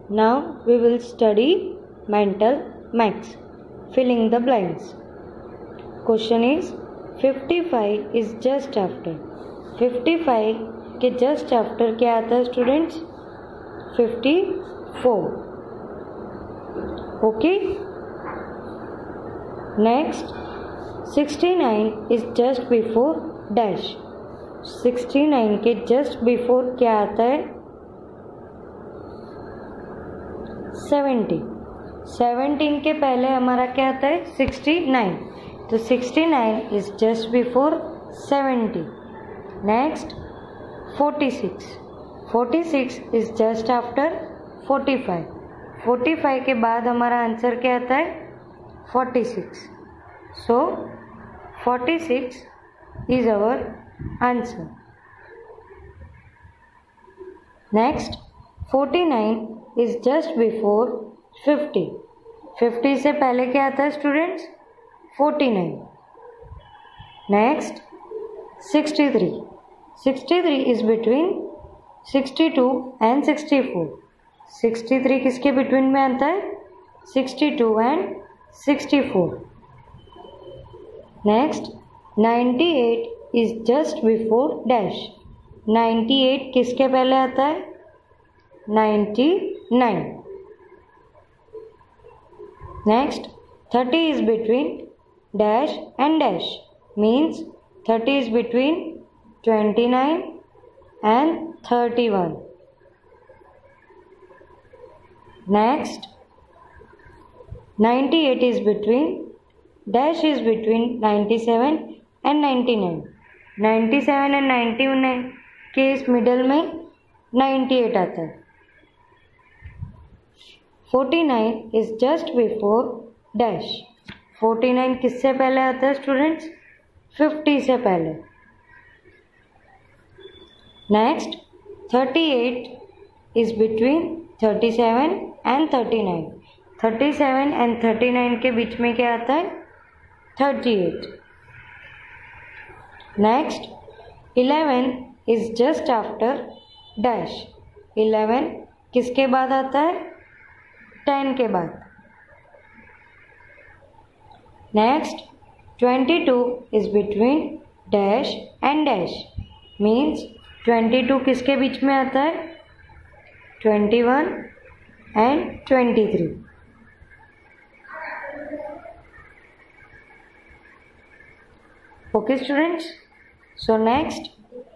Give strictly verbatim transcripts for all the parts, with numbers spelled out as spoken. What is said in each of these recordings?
Now we will study mental maths, filling the blanks. Question is fifty-five is just after. fifty-five के just after क्या आता है students? fifty-four. Okay. Next, sixty-nine is just before dash. sixty-nine के just before क्या आता है? seventy. seventeen के पहले हमारा क्या आता है? sixty-nine. तो sixty-nine is just before seventy. Next, forty-six. forty-six is just after forty-five. forty-five के बाद हमारा आंसर क्या आता है? forty-six. So, forty-six is our answer. Next, forty-nine is just before fifty. fifty से पहले क्या आता है students? forty-nine. Next, sixty-three. sixty-three is between sixty-two and sixty-four. sixty-three किसके बिटवीन में आता है? sixty-two and sixty-four. Next, ninety-eight is just before dash. ninety-eight किसके पहले आता है? ninety-nine. Next, thirty is between dash and dash. Means thirty is between twenty-nine and thirty-one. Next, ninety-eight is between dash is between ninety-seven and ninety-nine. ninety-seven and ninety-nine के इस middle में ninety-eight आता है. forty-nine is just before dash. forty-nine किससे पहले आता है students? fifty से पहले. Next, thirty-eight is between thirty-seven and thirty-nine. thirty-seven and thirty-nine के बीच में क्या आता है? thirty-eight. Next, eleven is just after dash. eleven किसके बाद आता है? ten के बाद. Next, twenty-two is between dash and dash. Means twenty-two किसके बीच में आता है? twenty-one and twenty-three. Okay students, so next,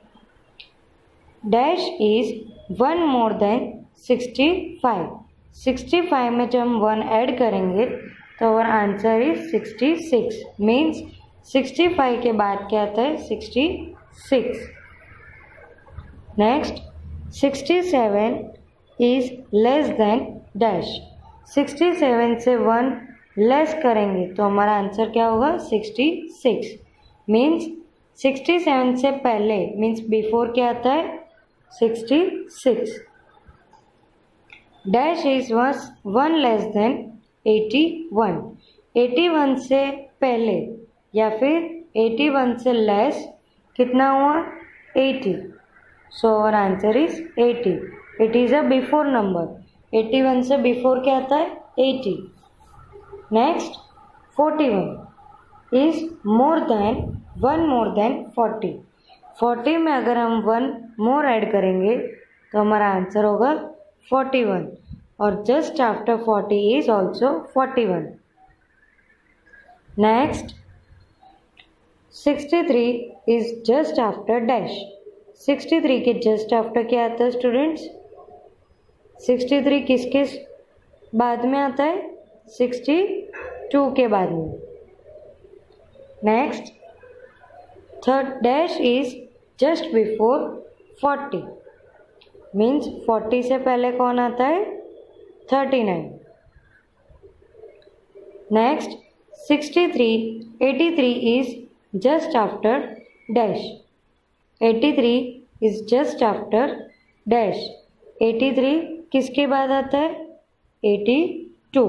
dash is one more than sixty-five. sixty-five में जब हम one ऐड करेंगे तो our answer is sixty-six. Means sixty-five के बाद क्या आता है? sixty-six. Next, sixty-seven is less than dash. sixty-seven से one लेस करेंगे तो हमारा आंसर क्या होगा? sixty-six. मीन्स sixty-seven से पहले मीन्स बिफोर क्या आता है? sixty-six. Dash is one less than eighty-one. eighty-one से पहले या फिर eighty-one से लेस कितना हुआ? eighty. So our answer is eighty. It is a before number. eighty-one से बिफोर क्या आता है? eighty. Next, forty-one is more than one more than forty. forty में अगर हम one more ऐड करेंगे तो हमारा आंसर होगा forty-one. और just after forty is also forty-one. Next, sixty-three is just after dash. sixty-three के just after क्या आता है स्टूडेंट्स? sixty-three किसके बाद में आता है? sixty-two के बाद में. Next, third dash is just before forty. Means forty से पहले कौन आता है? thirty-nine. Next, sixty-three, eighty-three is just after dash. eighty-three is just after dash. eighty-three किसके बाद आता है? eighty-two.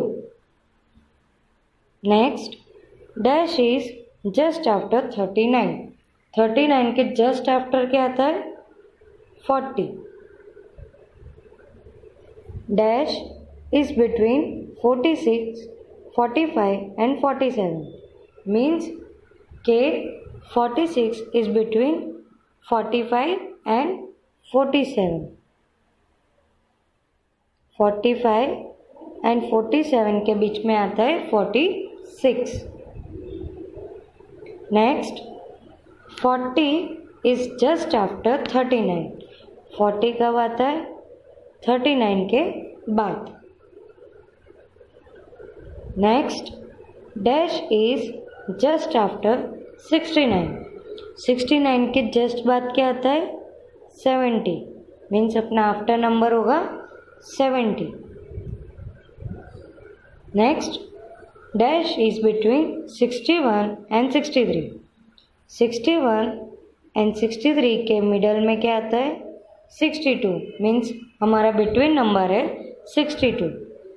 Next, dash is just after thirty-nine. thirty-nine के just after क्या आता है? forty. Dash is between forty six, forty five and forty seven means के forty six is between forty five and forty seven. Forty five and forty seven के बीच में आता है forty six. Next, forty is just after thirty nine. Forty कब आता है? Thirty nine के बाद। Next, dash is just after sixty nine. Sixty nine के जस्ट बाद क्या आता है? सेवेंटी मीन्स अपना आफ्टर नंबर होगा seventy. Next, dash is between sixty one and sixty three. सिक्सटी वन एंड सिक्सटी थ्री के मिडल में क्या आता है? सिक्सटी टू मीन्स हमारा बिटवीन नंबर है sixty two.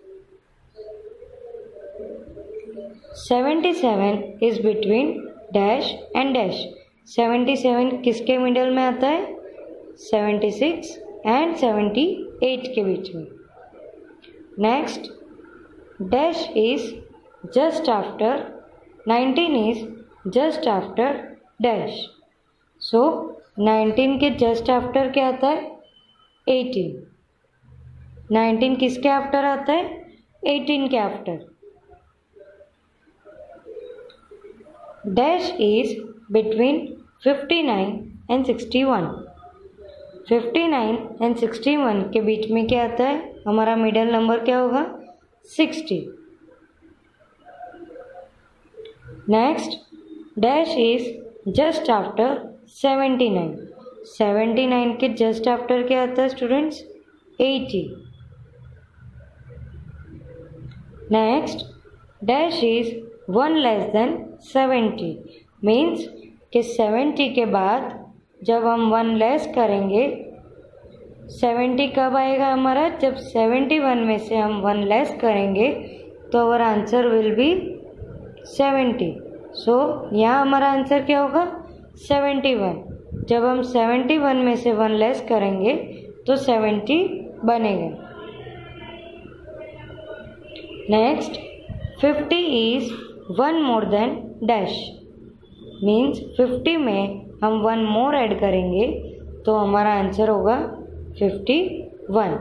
Seventy seven is between dash and dash. Seventy seven किसके मिडल में आता है? Seventy six and seventy eight के बीच में। Next, dash is just after nineteen is just after dash. So nineteen के just after क्या आता है? एटीन। नाइनटीन किसके आफ्टर आता है? एटीन के after. Dash is between fifty nine and sixty one. Fifty nine and sixty one के बीच में क्या आता है? हमारा मिडल नंबर क्या होगा? Sixty. Next, dash is just after seventy nine. Seventy nine के जस्ट आफ्टर क्या आता है students? Eighty. Next, dash is one less than seventy means कि सेवेंटी के बाद जब हम वन लेस करेंगे, सेवेंटी कब आएगा हमारा? जब सेवेंटी वन में से हम वन लेस करेंगे तो our answer will be seventy. So यहाँ हमारा आंसर क्या होगा? Seventy one. जब हम सेवेंटी वन में से वन लेस करेंगे तो सेवेंटी बनेगा। Next, fifty is one more than dash means fifty में हम वन मोर ऐड करेंगे तो हमारा आंसर होगा fifty one.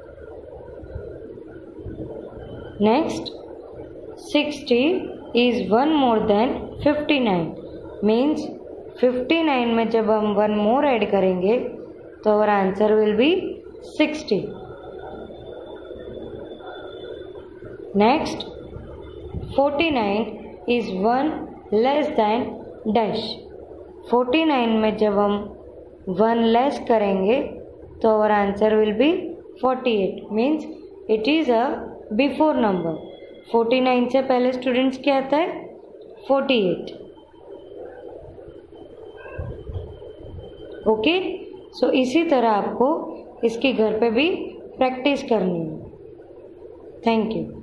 Next, sixty is one more than fifty nine means fifty nine में जब हम वन मोर ऐड करेंगे तो our answer will be sixty. Next, forty nine is one less than dash. Forty nine में जब हम one less करेंगे तो our answer will be forty eight means it is a before number. Forty nine से पहले students क्या आता है? Forty eight. ओके, सो इसी तरह आपको इसकी घर पे भी प्रैक्टिस करनी है। Thank you.